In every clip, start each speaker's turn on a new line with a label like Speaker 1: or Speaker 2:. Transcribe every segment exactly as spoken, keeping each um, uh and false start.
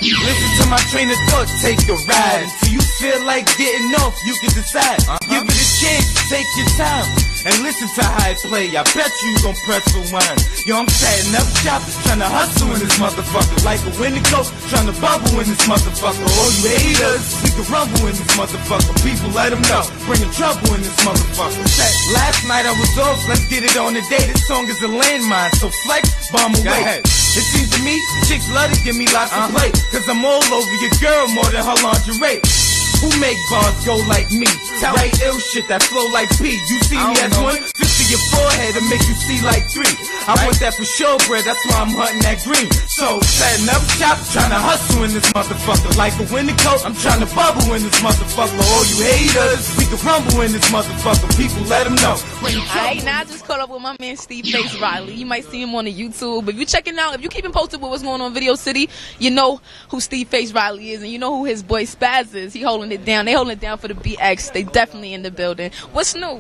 Speaker 1: Listen to my train of thought, take a ride. Until you feel like getting off, you can decide. Uh-huh. Give it a chance, take your time. And listen to how I play, I bet you gon' press for wine. Yo, I'm setting up shop, tryna hustle in this motherfucker. Like a winning coach, tryna bubble in this motherfucker. All you haters, we can rumble in this motherfucker. People let them know, bringing trouble in this motherfucker. Set, last night I was off, let's get it on the day. This song is a landmine, so flex, bomb away. It seems to me, chicks love to give me lots uh-huh. of play. Cause I'm all over your girl more than her lingerie. Who make bars go like me? Write ill shit that flow like P. You see me as one, fist to your forehead and make you see like three. I right. want that for sure, bread, that's why I'm hunting that green. So, setting up shop, trying to hustle in this motherfucker. Like a winter coat, I'm trying to bubble in this motherfucker. All you haters, we can rumble in this motherfucker. People, let them know.
Speaker 2: Alright, now I just caught up with my man Steve Face Riley. You might see him on the YouTube. If you checking out, if you keeping posted with what's going on in Video City, you know who Steve Face Riley is, and you know who his boy Spaz is. He holding it down. They holding it down for the B X. They definitely in the building. What's new?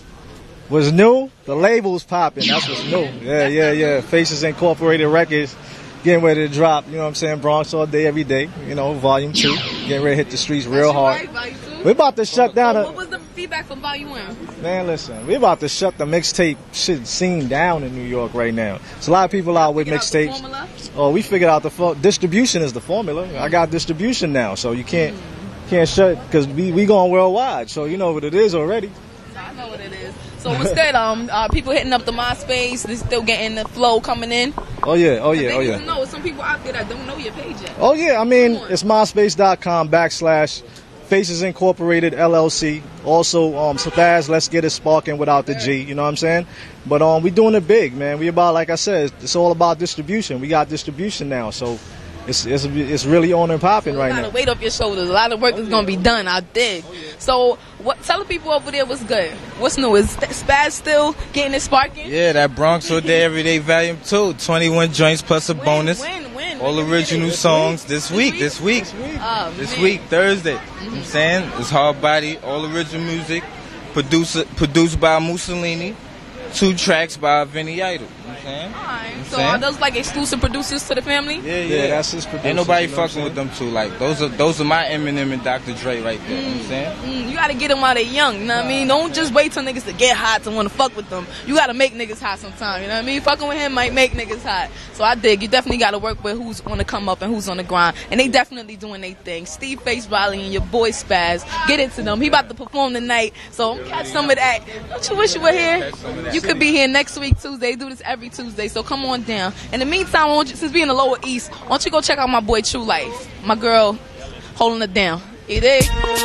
Speaker 3: What's new? The label's popping. That's what's new. Yeah, yeah, yeah. Faces Incorporated Records getting ready to drop. You know what I'm saying? Bronx all day, every day. You know, volume two. Getting ready to hit the streets real hard.
Speaker 2: Right,
Speaker 3: We're about to shut down.
Speaker 2: So
Speaker 3: a,
Speaker 2: what was the feedback from volume one?
Speaker 3: Man, listen. We're about to shut the mixtape shit scene down in New York right now. There's a lot of people out with mixtapes. Oh, we figured out the fo- distribution is the formula. Mm. I got distribution now, so you can't mm. can't shut because we we going worldwide. So you know what it is already.
Speaker 2: I know what it is. So what's good? Um, uh, people hitting up the MySpace. They still getting the flow coming in.
Speaker 3: Oh yeah, oh yeah,
Speaker 2: they
Speaker 3: oh yeah.
Speaker 2: Know some people out there that don't know your page yet.
Speaker 3: Oh yeah, I mean it's myspace.com backslash Faces Incorporated L L C. Also, um, Spaz, let's get it sparking without the G. You know what I'm saying? But um, we doing it big, man. We about, like I said, it's all about distribution. We got distribution now, so. It's, it's it's really on and popping
Speaker 2: so
Speaker 3: right now.
Speaker 2: A lot of weight off your shoulders. A lot of work oh, is yeah. gonna be done. I dig. Oh, yeah. So, what? Tell the people over there what's good. What's new? Is Spaz still getting it sparking?
Speaker 4: Yeah, that Bronx all day, every day, volume two. twenty-one joints plus a
Speaker 2: when,
Speaker 4: bonus.
Speaker 2: When? When?
Speaker 4: All
Speaker 2: when
Speaker 4: original songs this week. This week.
Speaker 2: This week. Oh,
Speaker 4: this week Thursday. Mm-hmm. You know what I'm saying it's hard body, all original music, produced produced by Mussolini. Two tracks by Vinny Idol. You know what I'm saying?
Speaker 2: Alright.
Speaker 4: You know
Speaker 2: so are those like exclusive producers to the family?
Speaker 4: Yeah, yeah.
Speaker 3: yeah that's his producers.
Speaker 4: Ain't nobody
Speaker 3: you know
Speaker 4: fucking with them two. Like those are those are my Eminem and Doctor Dre right there. Mm, you know what I'm saying?
Speaker 2: Mm, you gotta get them while they're young, you know what I mean? Don't just wait till niggas to get hot to wanna fuck with them. You gotta make niggas hot sometime, you know what I mean? Fucking with him might make niggas hot. So I dig. You definitely gotta work with who's on the come up and who's on the grind. And they definitely doing their thing. Steve Face Riley and your boy Spaz. Get into them. He about to perform tonight. So catch some of that. Don't you wish you were here? You could be here next week Tuesday. Do this every Tuesday, so come on down. In the meantime, I want you, since we in the Lower East, why don't you go check out my boy True Life, my girl holding it down. You dig?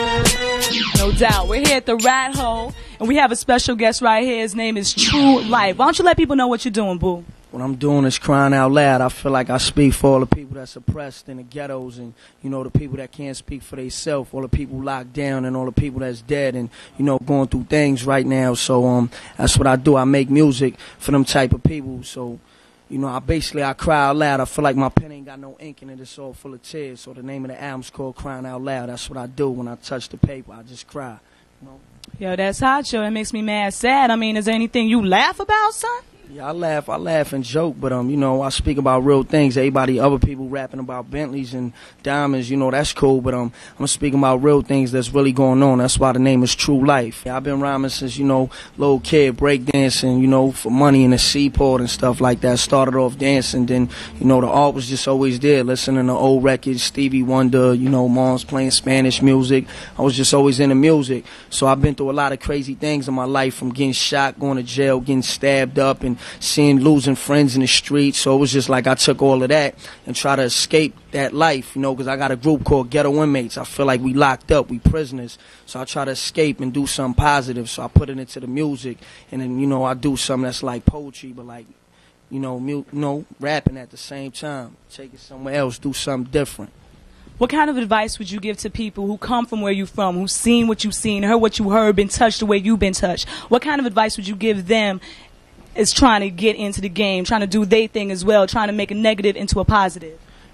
Speaker 5: No doubt. We're here at the Rat Hole, and we have a special guest right here. His name is True Life. Why don't you let people know what you're doing, boo?
Speaker 6: What I'm doing is crying out loud. I feel like I speak for all the people that's oppressed in the ghettos and, you know, the people that can't speak for themselves, all the people locked down and all the people that's dead and, you know, going through things right now. So um, that's what I do. I make music for them type of people. So, you know, I basically, I cry out loud. I feel like my pen ain't got no ink in it. It's all full of tears. So the name of the album's called Crying Out Loud. That's what I do when I touch the paper. I just cry, you know.
Speaker 5: Yo, that's hot, yo. It makes me mad sad. I mean, is there anything you laugh about, son?
Speaker 6: Yeah, I laugh, I laugh and joke, but um, you know, I speak about real things. Everybody, other people rapping about Bentleys and diamonds, you know, that's cool. But um, I'm speaking about real things that's really going on. That's why the name is True Life. Yeah, I've been rhyming since, you know, little kid, breakdancing, you know, for money in the seaport and stuff like that. Started off dancing, then you know, the art was just always there. Listening to old records, Stevie Wonder, you know, mom's playing Spanish music. I was just always into music. So I've been through a lot of crazy things in my life, from getting shot, going to jail, getting stabbed up, and seeing losing friends in the street. So it was just like I took all of that and try to escape that life, you know, because I got a group called Ghetto Inmates. I feel like we locked up, we prisoners. So I try to escape and do something positive. So I put it into the music, and then, you know, I do something that's like poetry, but like, you know, mu- you know, rapping at the same time. Take it somewhere else, do something different.
Speaker 5: What kind of advice would you give to people who come from where you're from, who've seen what you've seen, heard what you heard, been touched the way you've been touched? What kind of advice would you give them is trying to get into the game, trying to do their thing as well, trying to make a negative into a positive?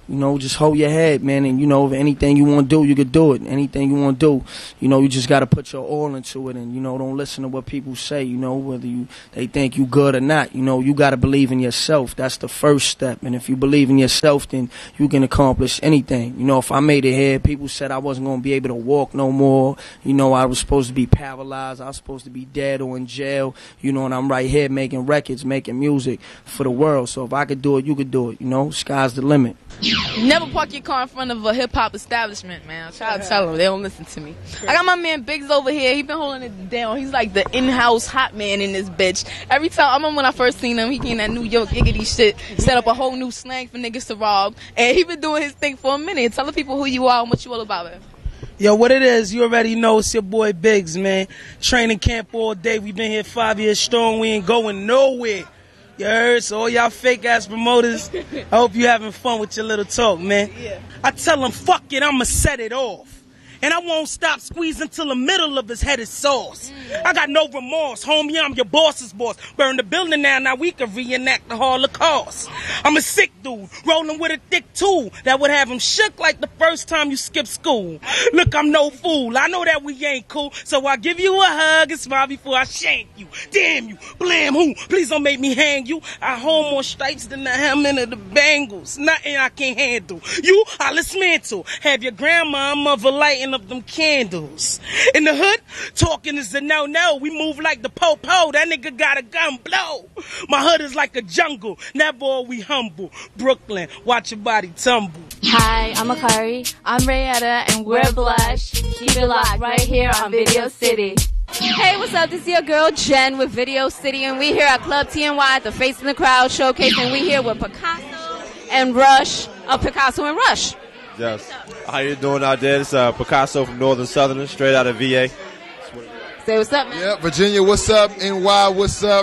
Speaker 6: You know, just hold your head, man, and, you know, if anything you want to do, you can do it. Anything you want to do, you know, you just got to put your all into it, and, you know, don't listen to what people say, you know, whether you they think you good or not. You know, you got to believe in yourself. That's the first step, and if you believe in yourself, then you can accomplish anything. You know, if I made it here, people said I wasn't going to be able to walk no more. You know, I was supposed to be paralyzed. I was supposed to be dead or in jail, you know, and I'm right here making records, making music for the world. So if I could do it, you could do it, you know, sky's the limit.
Speaker 2: Never park your car in front of a hip-hop establishment, man. I try to tell them. They don't listen to me. I got my man Biggs over here. He been holding it down. He's like the in-house hot man in this bitch. Every time, I remember when I first seen him, he came that New York giggity shit, set up a whole new slang for niggas to rob, and he been doing his thing for a minute. Tell the people who you are and what you all about, man.
Speaker 7: Yo, what it is, you already know, it's your boy Biggs, man. Training camp all day. We been here five years strong. We ain't going nowhere. You heard? So all y'all fake-ass promoters, I hope you having fun with your little talk, man. Yeah. I tell them, fuck it, I'ma set it off. And I won't stop squeezing till the middle of his head is sauce. I got no remorse, homie, I'm your boss's boss. Burn the building now, now we can reenact the Holocaust. I'm a sick dude, rolling with a thick tool that would have him shook like the first time you skipped school. Look, I'm no fool, I know that we ain't cool, so I give you a hug and smile before I shank you. Damn you, blam who, please don't make me hang you. I hold more stripes than the helmet of the Bengals. Nothing I can't handle. You, I'll dismantle. Have your grandma and mother lighting of them candles. In the hood, talking is a no-no. We move like the po-po. That nigga got a gun blow. My hood is like a jungle. Never are we humble. Brooklyn, watch your body tumble.
Speaker 8: Hi, I'm Akari. I'm Rayetta, and we're Blush. Keep it locked right here on Video City. Hey, what's up? This is your girl Jen with Video City, and we here at Club T N Y at the Face in the Crowd Showcase, and we here with Picasso and Rush. Uh, Picasso and Rush.
Speaker 9: Yes. How you doing out there? It's uh, Picasso from Northern Southerners, straight out of V A.
Speaker 8: Say what's up, man.
Speaker 10: Yeah, Virginia, what's up? N Y, what's up?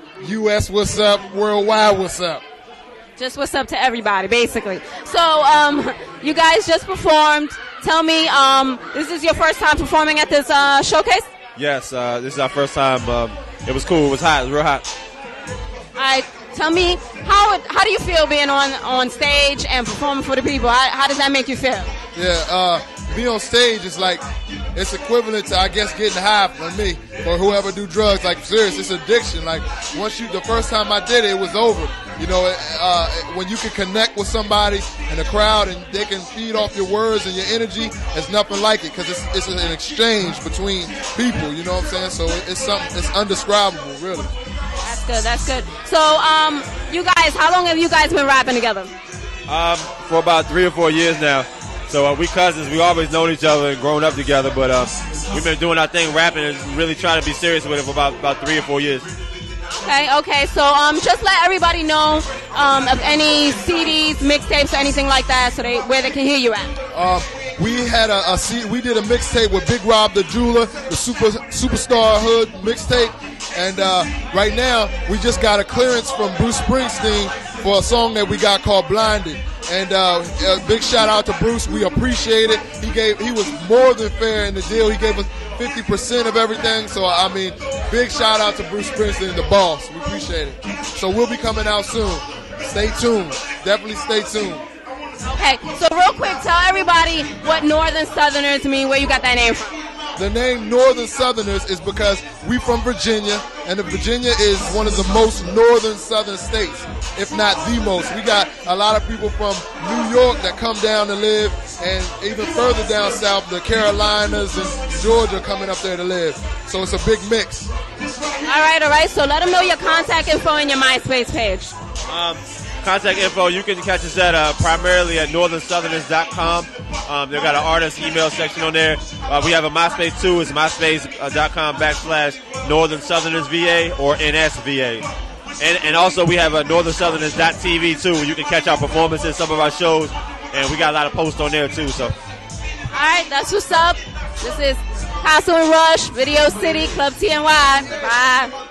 Speaker 10: U S, what's up? Worldwide, what's up?
Speaker 8: Just what's up to everybody, basically. So, um, you guys just performed. Tell me, um, this is your first time performing at this uh, showcase?
Speaker 9: Yes, uh, this is our first time. Um, it was cool. It was hot. It was real hot.
Speaker 8: All right. Tell me, how how do you feel being on, on stage and performing for the people? How, how does that make you feel?
Speaker 10: Yeah, uh, being on stage is like, it's equivalent to, I guess, getting high for me or whoever do drugs. Like, serious, it's addiction. Like, once you, the first time I did it, it was over. You know, uh, when you can connect with somebody in a crowd and they can feed off your words and your energy, there's nothing like it because it's, it's an exchange between people, you know what I'm saying? So it's something, it's undescribable, really.
Speaker 8: That's good, that's good. So, um, you guys, how long have you guys been rapping together?
Speaker 9: Um, for about three or four years now. So uh, we cousins. We always known each other and grown up together, but uh, we've been doing our thing, rapping, and really trying to be serious with it for about, about three or four years.
Speaker 8: Okay, okay. So um, just let everybody know um, of any C Ds, mixtapes, or anything like that, so they where they can hear you at.
Speaker 10: Uh, we had a, a C- we did a mixtape with Big Rob the Jeweler, the super superstar hood mixtape, and uh, right now we just got a clearance from Bruce Springsteen for a song that we got called Blinded. And uh, a big shout out to Bruce. We appreciate it. He gave he was more than fair in the deal. He gave us fifty percent of everything. So I mean, big shout out to Bruce Springsteen, the boss. We appreciate it. So we'll be coming out soon. Stay tuned. Definitely stay tuned.
Speaker 8: Okay, so real quick, tell everybody what Northern Southerners mean, where you got that name from.
Speaker 10: The name Northern Southerners is because we from Virginia, and Virginia is one of the most northern southern states, if not the most. We got a lot of people from New York that come down to live, and even further down south, the Carolinas and Georgia coming up there to live. So it's a big mix.
Speaker 8: All right, all right. So let them know your contact info and your MySpace page.
Speaker 9: Um, contact info, you can catch us at uh, primarily at northern southerners dot com. Um, they've got an artist email section on there. Uh, we have a MySpace too. It's myspace.com backslash Northern Southerners V A or N S V A. And, and also we have a northern southerners dot t v too, where you can catch our performances, some of our shows, and we got a lot of posts on there too. So,
Speaker 8: all right, that's what's up. This is Picasso and Rush, Video City, Club T N Y. Bye.